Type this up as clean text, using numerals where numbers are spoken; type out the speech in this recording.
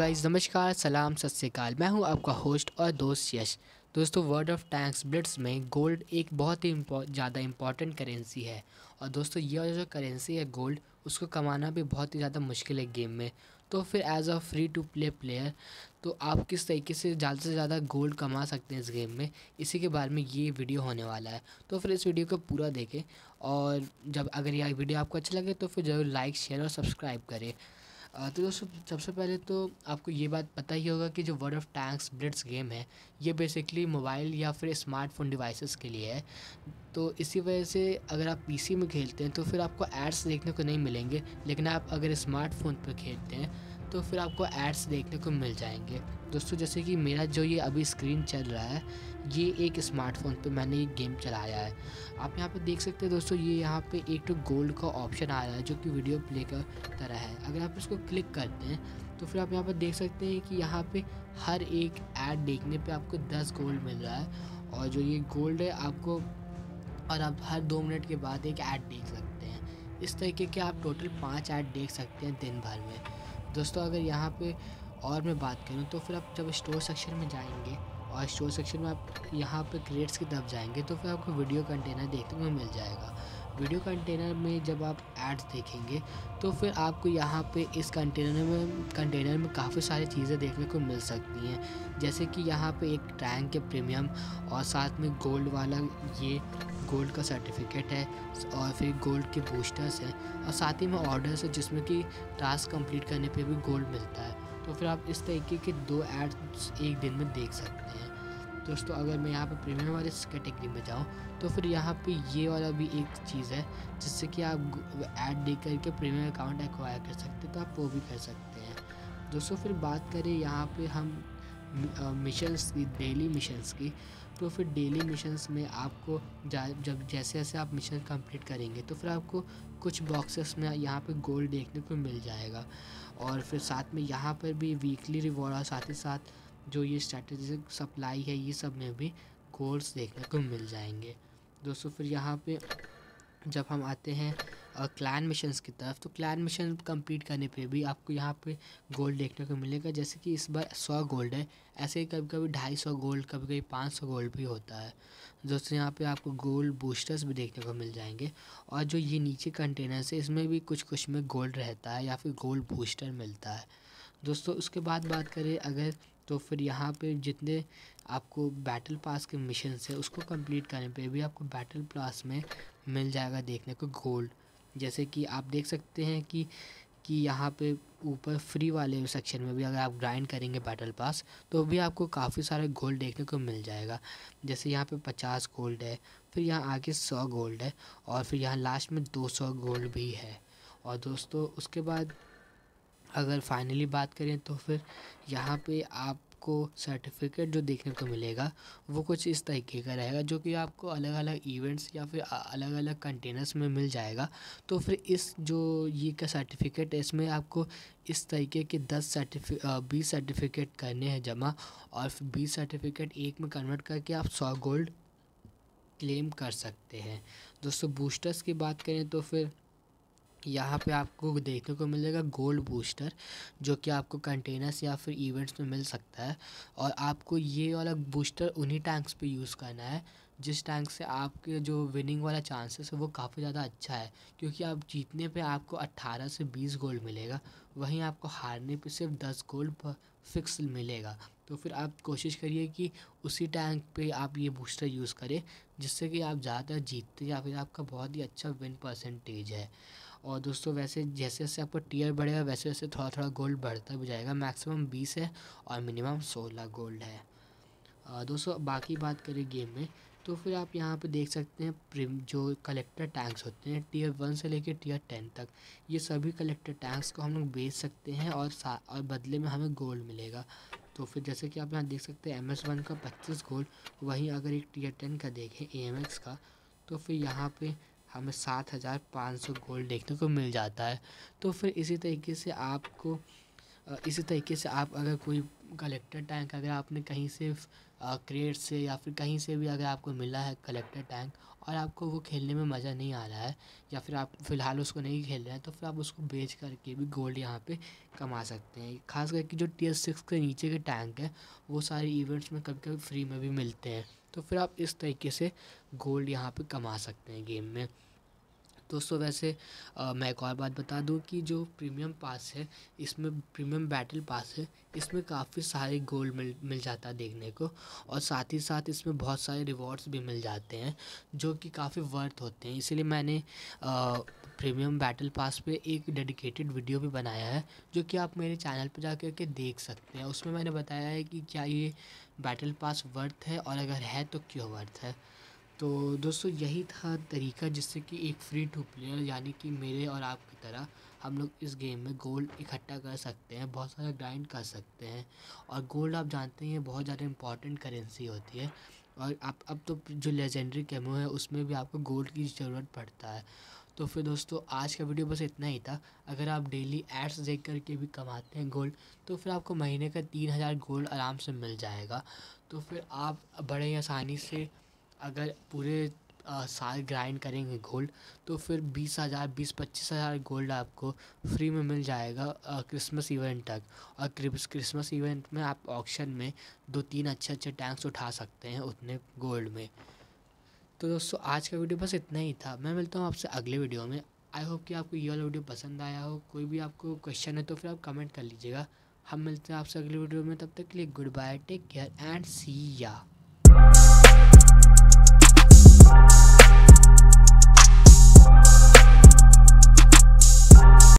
Guys, नमस्कार, सलाम, सत श्री अकाल। मैं हूं आपका होस्ट और दोस्त यश। दोस्तों, वर्ल्ड ऑफ टैंक्स ब्लिट्स में गोल्ड एक बहुत ही ज़्यादा इम्पॉर्टेंट करेंसी है। और दोस्तों, ये जो करेंसी है गोल्ड, उसको कमाना भी बहुत ही ज़्यादा मुश्किल है गेम में। तो फिर as a free to play player तो आप किस तरीके से ज़्यादा गोल्ड कमा सकते हैं इस गेम में, इसी के बारे में ये वीडियो होने वाला है। तो फिर इस वीडियो को पूरा देखें, और जब अगर यह वीडियो आपको अच्छा लगे तो फिर ज़रूर लाइक, शेयर और सब्सक्राइब करें। तो दोस्तों, सबसे पहले तो आपको ये बात पता ही होगा कि जो world of tanks blitz game है, ये बेसिकली मोबाइल या फिर स्मार्टफोन डिवाइसेस के लिए है। तो इसी वजह से अगर आप पीसी में खेलते हैं तो फिर आपको एड्स देखने को नहीं मिलेंगे, लेकिन आप अगर स्मार्टफोन पर खेलते हैं तो फिर आपको एड्स देखने को मिल जाएंगे। दोस्तों, जैसे कि मेरा जो ये अभी स्क्रीन चल रहा है, ये एक स्मार्टफोन पे मैंने ये गेम चलाया है। आप यहाँ पे देख सकते हैं दोस्तों, ये यहाँ पे एक तो गोल्ड का ऑप्शन आ रहा है जो कि वीडियो प्ले का तरह है। अगर आप इसको क्लिक करते हैं तो फिर आप यहाँ पर देख सकते हैं कि यहाँ पे हर एक ऐड देखने पे आपको 10 गोल्ड मिल रहा है। और जो ये गोल्ड है आपको, और आप हर 2 मिनट के बाद एक ऐड देख सकते हैं। इस तरीके के आप टोटल 5 ऐड देख सकते हैं दिन भर में। दोस्तों, अगर यहाँ पे और मैं बात करूँ तो फिर आप जब स्टोर सेक्शन में जाएंगे और स्टोर सेक्शन में आप यहाँ पे क्रेट्स की तरफ जाएंगे तो फिर आपको वीडियो कंटेनर देखने को मिल जाएगा। वीडियो कंटेनर में जब आप एड्स देखेंगे तो फिर आपको यहाँ पे इस कंटेनर में काफ़ी सारी चीज़ें देखने को मिल सकती हैं। जैसे कि यहाँ पे एक टैंक के प्रीमियम, और साथ में गोल्ड वाला ये गोल्ड का सर्टिफिकेट है, और फिर गोल्ड के बूस्टर्स हैं, और साथ ही में ऑर्डर्स है जिसमें कि टास्क कंप्लीट करने पे भी गोल्ड मिलता है। तो फिर आप इस तरीके के 2 एड्स एक दिन में देख सकते हैं। दोस्तों, अगर मैं यहाँ पे प्रीमियम वाले कैटेगरी में जाऊँ तो फिर यहाँ पे ये वाला भी एक चीज़ है जिससे कि आप ऐड देख करके प्रीमियम अकाउंट एक्वायर कर सकते हैं, तो आप वो भी कर सकते हैं। दोस्तों, फिर बात करें यहाँ पे हम मिशंस की, डेली मिशंस की, तो फिर डेली मिशंस में आपको जब जैसे जैसे आप मिशन कंप्लीट करेंगे तो फिर आपको कुछ बॉक्सेस में यहाँ पे गोल्ड देखने को मिल जाएगा। और फिर साथ में यहाँ पर भी वीकली रिवॉर्ड और साथ ही साथ जो ये स्ट्रैटेजिक सप्लाई है, ये सब में भी गोल्ड्स देखने को मिल जाएंगे। दोस्तों, फिर यहाँ पे जब हम आते हैं क्लैन मिशंस की तरफ, तो क्लैन मिशन कंप्लीट करने पे भी आपको यहाँ पे गोल्ड देखने को मिलेगा। जैसे कि इस बार 100 गोल्ड है, ऐसे ही कभी कभी 250 गोल्ड, कभी कभी 500 गोल्ड भी होता है। दोस्तों, यहाँ पे आपको गोल्ड बूस्टर्स भी देखने को मिल जाएंगे। और जो ये नीचे कंटेनर्स है, इसमें भी कुछ में गोल्ड रहता है या फिर गोल्ड बूस्टर मिलता है। दोस्तों, उसके बाद बात करें अगर, तो फिर यहाँ पे जितने आपको बैटल पास के मिशंस है उसको कंप्लीट करने पे भी आपको बैटल पास में मिल जाएगा देखने को गोल्ड। जैसे कि आप देख सकते हैं कि यहाँ पे ऊपर फ्री वाले सेक्शन में भी अगर आप ग्राइंड करेंगे बैटल पास तो भी आपको काफ़ी सारे गोल्ड देखने को मिल जाएगा। जैसे यहाँ पे 50 गोल्ड है, फिर यहाँ आगे 100 गोल्ड है, और फिर यहाँ लास्ट में 200 गोल्ड भी है। और दोस्तों, उसके बाद अगर फाइनली बात करें तो फिर यहाँ पे आपको सर्टिफिकेट जो देखने को मिलेगा वो कुछ इस तरीके का रहेगा, जो कि आपको अलग अलग इवेंट्स या फिर अलग अलग कंटेनर्स में मिल जाएगा। तो फिर इस जो ये का सर्टिफिकेट है, इसमें आपको इस तरीके के 20 सर्टिफिकेट करने हैं जमा, और फिर 20 सर्टिफिकेट एक में कन्वर्ट करके आप 100 गोल्ड क्लेम कर सकते हैं। दोस्तों, बूस्टर्स की बात करें तो फिर यहाँ पे आपको देखने को मिलेगा गोल्ड बूस्टर, जो कि आपको कंटेनर्स या फिर इवेंट्स में मिल सकता है। और आपको ये वाला बूस्टर उन्हीं टैंक्स पे यूज़ करना है जिस टैंक से आपके जो विनिंग वाला चांसेस है वो काफ़ी ज़्यादा अच्छा है, क्योंकि आप जीतने पे आपको 18 से 20 गोल्ड मिलेगा, वहीं आपको हारने पे सिर्फ 10 गोल्ड फिक्स मिलेगा। तो फिर आप कोशिश करिए कि उसी टैंक पे आप ये बूस्टर यूज़ करें, जिससे कि आप ज़्यादातर जीतते या फिर आपका बहुत ही अच्छा विन परसेंटेज है। और दोस्तों, वैसे जैसे जैसे आपका टियर बढ़ेगा वैसे वैसे थोड़ा थोड़ा गोल्ड बढ़ता भी जाएगा। मैक्सिमम 20 है और मिनिमम 16 गोल्ड है। दोस्तों, बाकी बात करें गेम में तो फिर आप यहाँ पे देख सकते हैं जो कलेक्टर टैंक्स होते हैं टियर 1 से लेकर टियर 10 तक, ये सभी कलेक्टर टैंक्स को हम लोग बेच सकते हैं, और बदले में हमें गोल्ड मिलेगा। तो फिर जैसे कि आप यहाँ देख सकते हैं MS1 का 25 गोल्ड, वहीं अगर एक टियर 10 का देखें AMX का, तो फिर यहाँ पे हमें 7500 गोल्ड देखने को मिल जाता है। तो फिर इसी तरीके से आप अगर कोई कलेक्टर टैंक अगर आपने कहीं से क्रेट से या फिर कहीं से भी अगर आपको मिला है कलेक्टर टैंक और आपको वो खेलने में मज़ा नहीं आ रहा है या फिर आप फ़िलहाल उसको नहीं खेल रहे हैं, तो फिर आप उसको बेच करके भी गोल्ड यहाँ पे कमा सकते हैं। खास करके जो टियर 6 के नीचे के टैंक है वो सारे इवेंट्स में कभी कभी फ्री में भी मिलते हैं, तो फिर आप इस तरीके से गोल्ड यहाँ पे कमा सकते हैं गेम में। दोस्तों वैसे मैं एक और बात बता दूं कि जो प्रीमियम पास है, इसमें प्रीमियम बैटल पास है, इसमें काफ़ी सारे गोल्ड मिल जाता है देखने को, और साथ ही साथ इसमें बहुत सारे रिवॉर्ड्स भी मिल जाते हैं जो कि काफ़ी वर्थ होते हैं। इसीलिए मैंने प्रीमियम बैटल पास पे एक डेडिकेटेड वीडियो भी बनाया है जो कि आप मेरे चैनल पर जा कर के देख सकते हैं। उसमें मैंने बताया है कि क्या ये बैटल पास वर्थ है और अगर है तो क्यों वर्थ है। तो दोस्तों यही था तरीका जिससे कि एक फ्री टू प्लेयर यानी कि मेरे और आपकी तरह हम लोग इस गेम में गोल्ड इकट्ठा कर सकते हैं, बहुत सारा ग्राइंड कर सकते हैं। और गोल्ड आप जानते हैं बहुत ज़्यादा इम्पॉर्टेंट करेंसी होती है, और आप अब तो जो लेजेंडरी कैमो है उसमें भी आपको गोल्ड की ज़रूरत पड़ता है। तो फिर दोस्तों आज का वीडियो बस इतना ही था। अगर आप डेली एड्स देख करके भी कमाते हैं गोल्ड, तो फिर आपको महीने का 3000 गोल्ड आराम से मिल जाएगा। तो फिर आप बड़े ही आसानी से अगर पूरे साल ग्राइंड करेंगे गोल्ड, तो फिर 20,000 20-25,000 गोल्ड आपको फ्री में मिल जाएगा क्रिसमस इवेंट तक। और क्रिसमस इवेंट में आप ऑक्शन में 2-3 अच्छे अच्छे टैंक्स उठा सकते हैं उतने गोल्ड में। तो दोस्तों आज का वीडियो बस इतना ही था। मैं मिलता हूँ आपसे अगले वीडियो में। आई होप कि आपको ये वाला वीडियो पसंद आया हो। कोई भी आपको क्वेश्चन है तो फिर आप कमेंट कर लीजिएगा। हम मिलते हैं आपसे अगले वीडियो में, तब तक के लिए good bye, take care and see या।